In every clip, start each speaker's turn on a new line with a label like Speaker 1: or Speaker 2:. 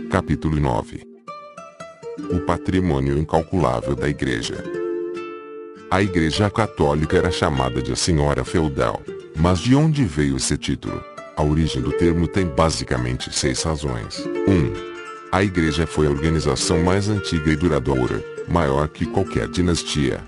Speaker 1: Capítulo 9. O patrimônio incalculável da Igreja. A Igreja Católica era chamada de a Senhora Feudal. Mas de onde veio esse título? A origem do termo tem basicamente 6 razões. 1. A Igreja foi a organização mais antiga e duradoura, maior que qualquer dinastia.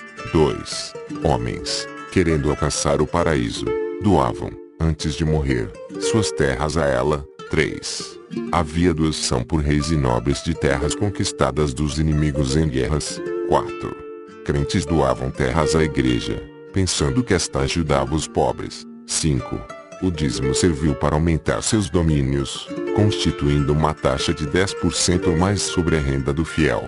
Speaker 1: 2. Homens, querendo alcançar o paraíso, doavam, antes de morrer, suas terras a ela. 3. Havia doação por reis e nobres de terras conquistadas dos inimigos em guerras. 4. Crentes doavam terras à Igreja, pensando que esta ajudava os pobres. 5. O dízimo serviu para aumentar seus domínios, constituindo uma taxa de 10% ou mais sobre a renda do fiel.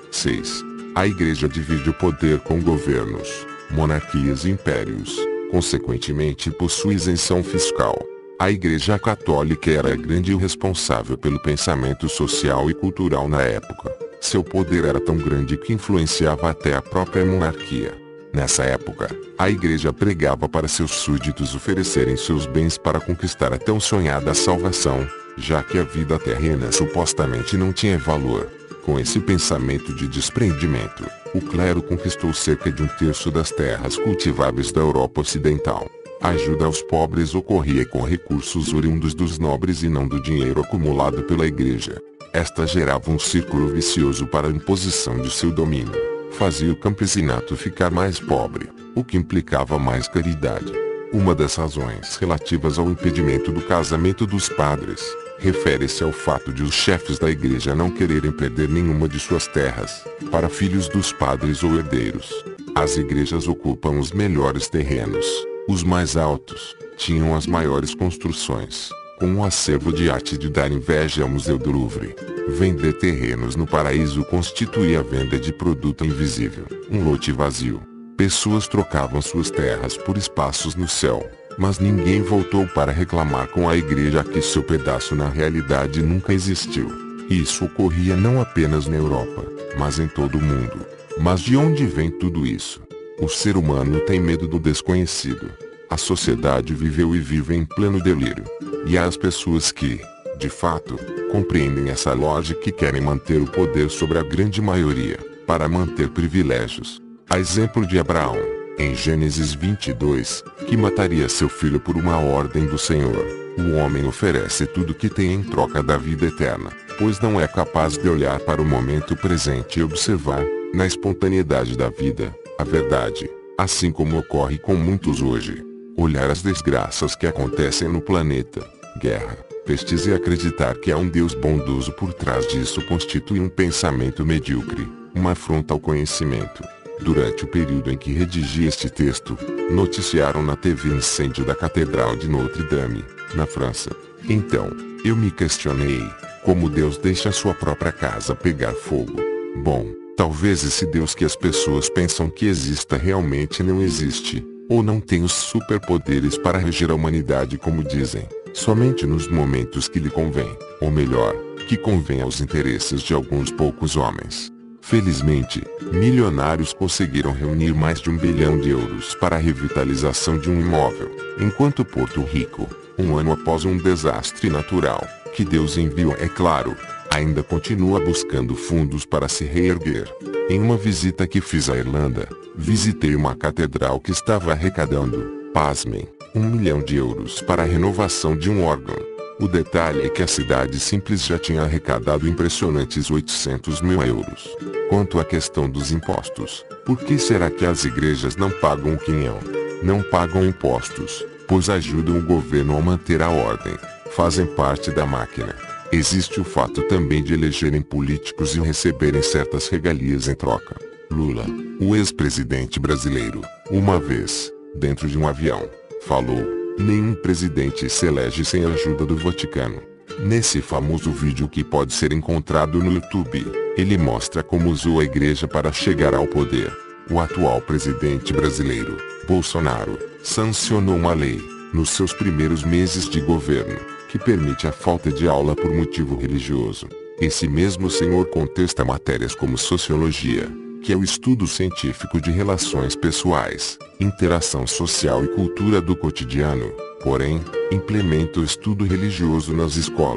Speaker 1: 6. A Igreja divide o poder com governos, monarquias e impérios, consequentemente possui isenção fiscal. A Igreja Católica era grande e responsável pelo pensamento social e cultural na época. Seu poder era tão grande que influenciava até a própria monarquia. Nessa época, a Igreja pregava para seus súditos oferecerem seus bens para conquistar a tão sonhada salvação, já que a vida terrena supostamente não tinha valor. Com esse pensamento de desprendimento, o clero conquistou cerca de 1/3 das terras cultiváveis da Europa Ocidental. A ajuda aos pobres ocorria com recursos oriundos dos nobres e não do dinheiro acumulado pela Igreja. Esta gerava um círculo vicioso para a imposição de seu domínio. Fazia o campesinato ficar mais pobre, o que implicava mais caridade. Uma das razões relativas ao impedimento do casamento dos padres, refere-se ao fato de os chefes da Igreja não quererem perder nenhuma de suas terras, para filhos dos padres ou herdeiros. As igrejas ocupam os melhores terrenos, os mais altos, tinham as maiores construções, com um acervo de arte de dar inveja ao Museu do Louvre. Vender terrenos no paraíso constituía a venda de produto invisível, um lote vazio. Pessoas trocavam suas terras por espaços no céu, mas ninguém voltou para reclamar com a Igreja que seu pedaço na realidade nunca existiu. Isso ocorria não apenas na Europa, mas em todo o mundo. Mas de onde vem tudo isso? O ser humano tem medo do desconhecido. A sociedade viveu e vive em pleno delírio. E há as pessoas que, de fato, compreendem essa lógica e querem manter o poder sobre a grande maioria, para manter privilégios. A exemplo de Abraão, em Gênesis 22, que mataria seu filho por uma ordem do Senhor. O homem oferece tudo o que tem em troca da vida eterna, pois não é capaz de olhar para o momento presente e observar, na espontaneidade da vida, a verdade, assim como ocorre com muitos hoje. Olhar as desgraças que acontecem no planeta, guerra, pestes e acreditar que há um Deus bondoso por trás disso constitui um pensamento medíocre, uma afronta ao conhecimento. Durante o período em que redigi este texto, noticiaram na TV o incêndio da Catedral de Notre-Dame, na França. Então, eu me questionei, como Deus deixa sua própria casa pegar fogo? Bom, talvez esse Deus que as pessoas pensam que exista realmente não existe, ou não tem os superpoderes para reger a humanidade como dizem, somente nos momentos que lhe convém, ou melhor, que convém aos interesses de alguns poucos homens. Felizmente, milionários conseguiram reunir mais de 1 bilhão de euros para a revitalização de um imóvel, enquanto Porto Rico, um ano após um desastre natural, que Deus enviou é claro, ainda continua buscando fundos para se reerguer. Em uma visita que fiz à Irlanda, visitei uma catedral que estava arrecadando, pasmem, 1 milhão de euros para a renovação de um órgão. O detalhe é que a cidade simples já tinha arrecadado impressionantes 800 mil euros. Quanto à questão dos impostos, por que será que as igrejas não pagam o quinhão? Não pagam impostos, pois ajudam o governo a manter a ordem, fazem parte da máquina. Existe o fato também de elegerem políticos e receberem certas regalias em troca. Lula, o ex-presidente brasileiro, uma vez, dentro de um avião, falou: nenhum presidente se elege sem a ajuda do Vaticano. Nesse famoso vídeo que pode ser encontrado no YouTube, ele mostra como usou a Igreja para chegar ao poder. O atual presidente brasileiro, Bolsonaro, sancionou uma lei, nos seus primeiros meses de governo, que permite a falta de aula por motivo religioso. Esse mesmo senhor contesta matérias como sociologia, que é o estudo científico de relações pessoais, interação social e cultura do cotidiano, porém, implementa o estudo religioso nas escolas,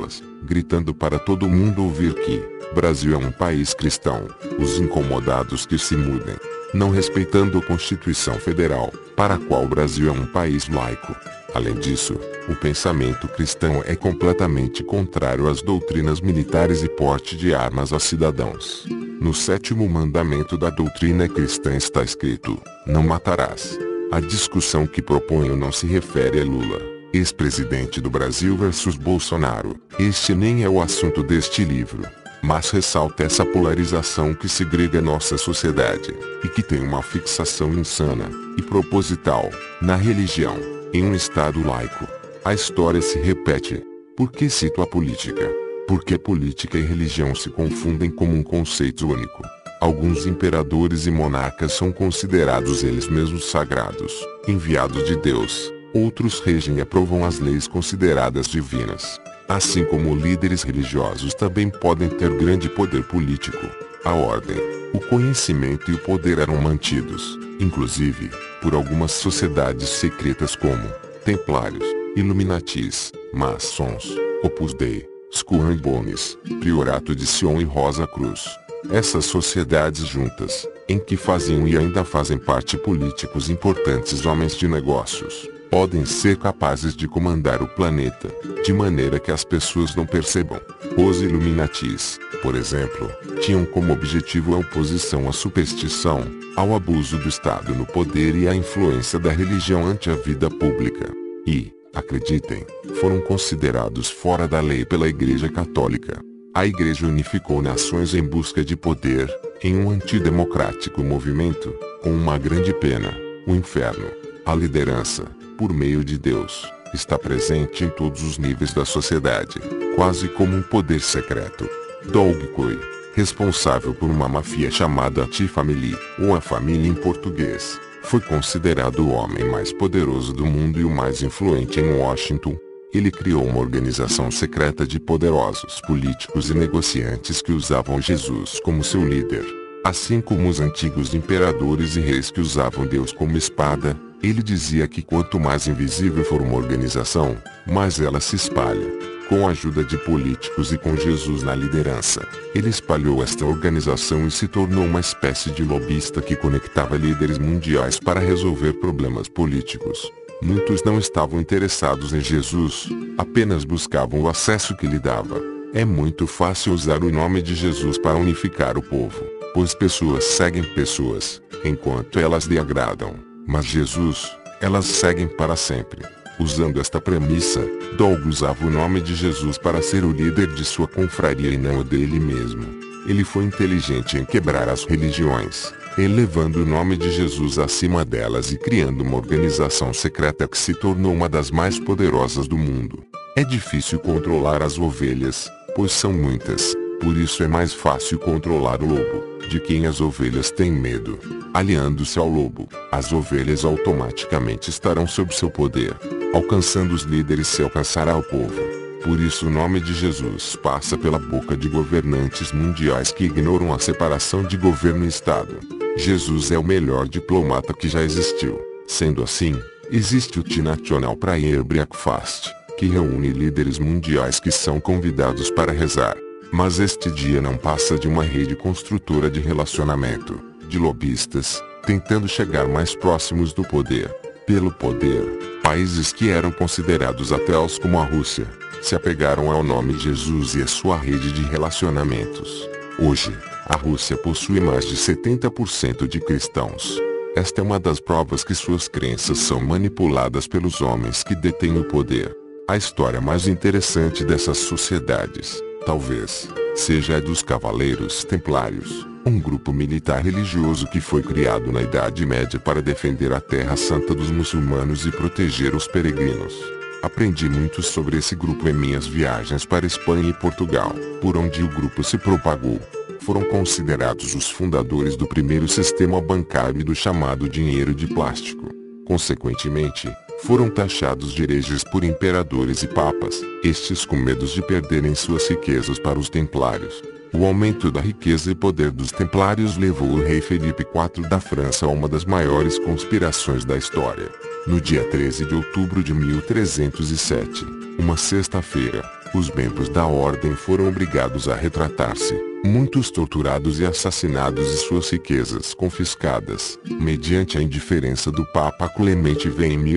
Speaker 1: gritando para todo mundo ouvir que Brasil é um país cristão, os incomodados que se mudem, não respeitando a Constituição Federal, para a qual o Brasil é um país laico. Além disso, o pensamento cristão é completamente contrário às doutrinas militares e porte de armas a cidadãos. No 7º mandamento da doutrina cristã está escrito: não matarás. A discussão que proponho não se refere a Lula, ex-presidente do Brasil versus Bolsonaro. Este nem é o assunto deste livro, mas ressalta essa polarização que segrega nossa sociedade, e que tem uma fixação insana e proposital na religião, em um Estado laico. A história se repete. Por que cito a política? Porque política e religião se confundem como um conceito único. Alguns imperadores e monarcas são considerados eles mesmos sagrados, enviados de Deus. Outros regem e aprovam as leis consideradas divinas. Assim como líderes religiosos também podem ter grande poder político. A ordem, o conhecimento e o poder eram mantidos, inclusive, por algumas sociedades secretas como Templários, Illuminatis, Maçons, Opus Dei, Skull and Bones, Priorato de Sion e Rosa Cruz. Essas sociedades juntas, em que faziam e ainda fazem parte políticos importantes homens de negócios, podem ser capazes de comandar o planeta, de maneira que as pessoas não percebam. Os Illuminatis, por exemplo, tinham como objetivo a oposição à superstição, ao abuso do Estado no poder e à influência da religião ante a vida pública. E, acreditem, foram considerados fora da lei pela Igreja Católica. A Igreja unificou nações em busca de poder, em um antidemocrático movimento, com uma grande pena: o inferno. A liderança, por meio de Deus, está presente em todos os níveis da sociedade, quase como um poder secreto. Dogecoin, responsável por uma máfia chamada T-Family, ou a família em português, foi considerado o homem mais poderoso do mundo e o mais influente em Washington. Ele criou uma organização secreta de poderosos políticos e negociantes que usavam Jesus como seu líder. Assim como os antigos imperadores e reis que usavam Deus como espada, ele dizia que quanto mais invisível for uma organização, mais ela se espalha. Com a ajuda de políticos e com Jesus na liderança, ele espalhou esta organização e se tornou uma espécie de lobista que conectava líderes mundiais para resolver problemas políticos. Muitos não estavam interessados em Jesus, apenas buscavam o acesso que lhe dava. É muito fácil usar o nome de Jesus para unificar o povo, pois pessoas seguem pessoas, enquanto elas lhe agradam, mas Jesus, elas seguem para sempre. Usando esta premissa, Doug usava o nome de Jesus para ser o líder de sua confraria e não o dele mesmo. Ele foi inteligente em quebrar as religiões, elevando o nome de Jesus acima delas e criando uma organização secreta que se tornou uma das mais poderosas do mundo. É difícil controlar as ovelhas, pois são muitas, por isso é mais fácil controlar o lobo, de quem as ovelhas têm medo. Aliando-se ao lobo, as ovelhas automaticamente estarão sob seu poder. Alcançando os líderes se alcançará o povo. Por isso o nome de Jesus passa pela boca de governantes mundiais que ignoram a separação de governo e Estado. Jesus é o melhor diplomata que já existiu. Sendo assim, existe o Tea National Prayer Breakfast, que reúne líderes mundiais que são convidados para rezar. Mas este dia não passa de uma rede construtora de relacionamento, de lobistas, tentando chegar mais próximos do poder. Pelo poder, países que eram considerados ateus como a Rússia, se apegaram ao nome de Jesus e à sua rede de relacionamentos. Hoje, a Rússia possui mais de 70% de cristãos. Esta é uma das provas que suas crenças são manipuladas pelos homens que detêm o poder. A história mais interessante dessas sociedades, talvez, seja a dos Cavaleiros Templários, um grupo militar religioso que foi criado na Idade Média para defender a Terra Santa dos muçulmanos e proteger os peregrinos. Aprendi muito sobre esse grupo em minhas viagens para Espanha e Portugal, por onde o grupo se propagou. Foram considerados os fundadores do primeiro sistema bancário e do chamado dinheiro de plástico. Consequentemente, foram taxados de hereges por imperadores e papas, estes com medo de perderem suas riquezas para os templários. O aumento da riqueza e poder dos templários levou o rei Felipe IV da França a uma das maiores conspirações da história. No dia 13 de outubro de 1307, uma sexta-feira, Os membros da ordem foram obrigados a retratar-se, muitos torturados e assassinados e suas riquezas confiscadas, mediante a indiferença do Papa Clemente V em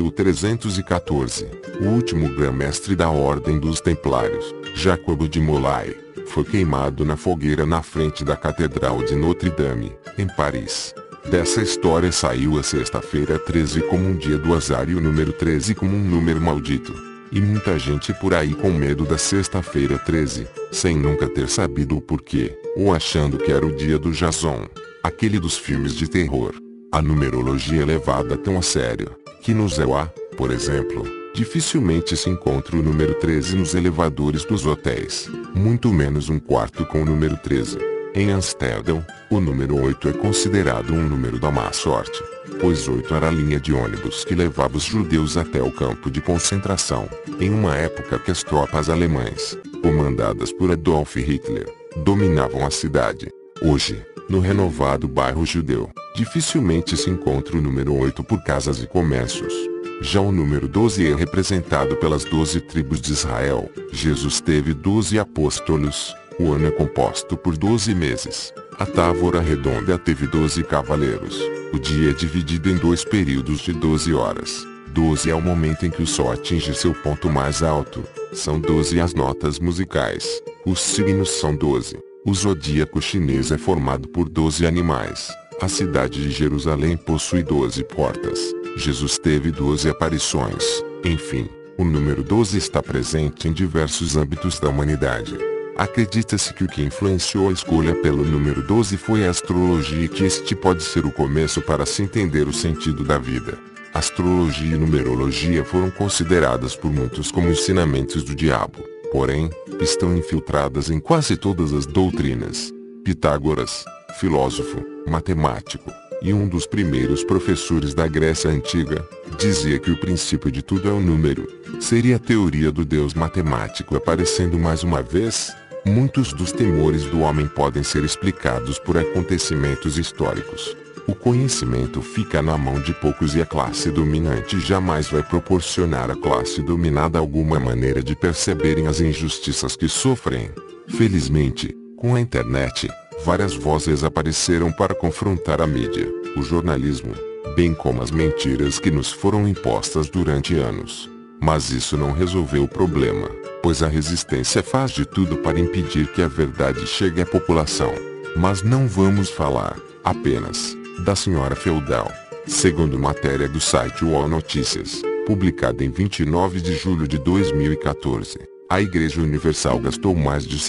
Speaker 1: 1314. O último grão-mestre da Ordem dos Templários, Jacobo de Molay, foi queimado na fogueira na frente da Catedral de Notre-Dame, em Paris. Dessa história saiu a Sexta-feira 13 como um dia do azar e o número 13 como um número maldito. E muita gente por aí com medo da Sexta-feira 13, sem nunca ter sabido o porquê, ou achando que era o dia do Jason, aquele dos filmes de terror. A numerologia é levada tão a sério, que no ZEUA, por exemplo, dificilmente se encontra o número 13 nos elevadores dos hotéis, muito menos um quarto com o número 13. Em Amsterdã, o número 8 é considerado um número da má sorte, pois 8 era a linha de ônibus que levava os judeus até o campo de concentração, em uma época que as tropas alemãs, comandadas por Adolf Hitler, dominavam a cidade. Hoje, no renovado bairro judeu, dificilmente se encontra o número 8 por casas e comércios. Já o número 12 é representado pelas 12 tribos de Israel. Jesus teve 12 apóstolos. O ano é composto por 12 meses. A Távora Redonda teve 12 cavaleiros. O dia é dividido em 2 períodos de 12 horas. 12 é o momento em que o sol atinge seu ponto mais alto. São 12 as notas musicais. Os signos são 12. O zodíaco chinês é formado por 12 animais. A cidade de Jerusalém possui 12 portas. Jesus teve 12 aparições. Enfim, o número 12 está presente em diversos âmbitos da humanidade. Acredita-se que o que influenciou a escolha pelo número 12 foi a astrologia e que este pode ser o começo para se entender o sentido da vida. Astrologia e numerologia foram consideradas por muitos como ensinamentos do diabo, porém, estão infiltradas em quase todas as doutrinas. Pitágoras, filósofo, matemático, e um dos primeiros professores da Grécia Antiga, dizia que o princípio de tudo é o número. Seria a teoria do deus matemático aparecendo mais uma vez? Muitos dos temores do homem podem ser explicados por acontecimentos históricos. O conhecimento fica na mão de poucos e a classe dominante jamais vai proporcionar à classe dominada alguma maneira de perceberem as injustiças que sofrem. Felizmente, com a internet, várias vozes apareceram para confrontar a mídia, o jornalismo, bem como as mentiras que nos foram impostas durante anos. Mas isso não resolveu o problema, pois a resistência faz de tudo para impedir que a verdade chegue à população. Mas não vamos falar, apenas, da senhora feudal. Segundo matéria do site UOL Notícias, publicada em 29 de julho de 2014, a Igreja Universal gastou mais de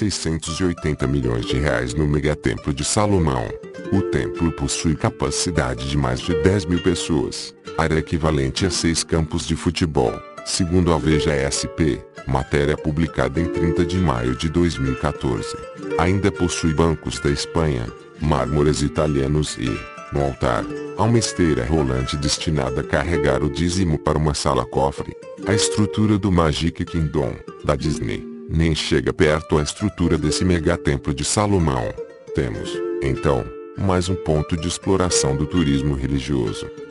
Speaker 1: 680 milhões de reais no megatemplo de Salomão. O templo possui capacidade de mais de 10 mil pessoas, área equivalente a 6 campos de futebol, segundo a Veja SP, matéria publicada em 30 de maio de 2014. Ainda possui bancos da Espanha, mármores italianos e, no altar, há uma esteira rolante destinada a carregar o dízimo para uma sala-cofre. A estrutura do Magic Kingdom, da Disney, nem chega perto à estrutura desse megatemplo de Salomão. Temos, então, mais um ponto de exploração do turismo religioso.